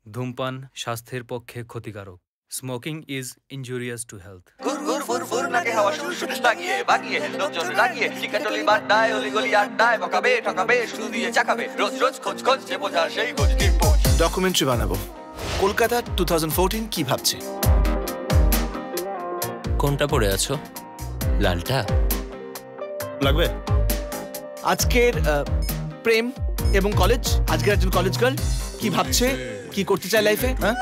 ধূমপান স্বাস্থ্যের পক্ষে ক্ষতিকারক। Smoking is injurious to health. ঘুর ঘুর ফুর ফুর নাকে হাওয়া শুট লাগিয়ে বাগিয়ে লোকজন রাগিয়ে টিকাটলি বাড্ডায় অলিগলি আড্ডায় বকাবে ঠকাবে শুধু দিয়ে চাকাবে রোজ রোজ খোঁজ খোঁজ যে বোঝা সেই খোঁজ নির্বোঝ। ডকুমেন্টারি বানাবো। কলকাতা 2014 কি ভাবছে? কোনটা পড়ে আছো? লালটা লাগবে। আজকের প্রেম এবং কলেজ, আজকের একজন কলেজ গার্ল কি ভাবছে, কি করতে চায় লাইফে? হ্যাঁ,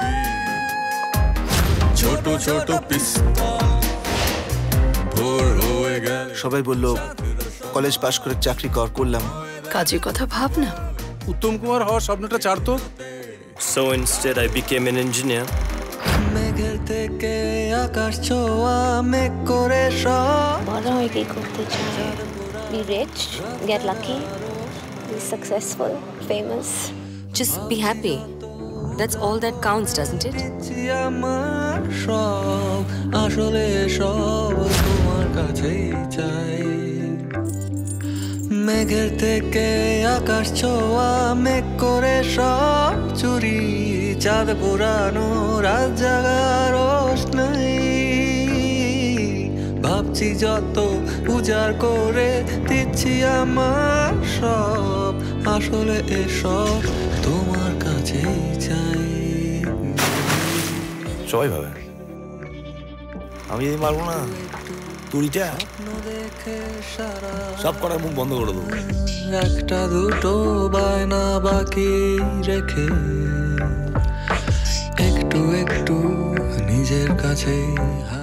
ছোট ছোট পিস্তল ভোর হয়ে গেল। সবাই বললো কলেজ পাশ করে চাকরি করলাম। কাজের কথা ভাব না। উত্তম কুমার হওয়ার স্বপ্নটা ছাড়তো। So instead I became an engineer. মেঘের থেকে আকাশ ছোঁয়া মেঘ করে সব বড় হয়ে কি করতে চাই? Be rich, get lucky, be successful, famous. Just be happy. That's all that counts, doesn't it? আমার সব আসলে সব তোমার কাছেই চাই। মেঘের থেকে আকাশ ছোঁয়া মেঘ করে সব চুরি চাঁদ পুরানো রাত জাগার নাই। ভাবছি যত উজাড় করে দিচ্ছি আমার সব আসলে এসব তোমার কাছেই চাই। সবাই ভাবে আমি যদি মারবো না তুড়িটা সব করার মুখ বন্ধ করে দেবো। একটা দুটো বায়না বাকি রেখে একটু একটু নিজের কাছে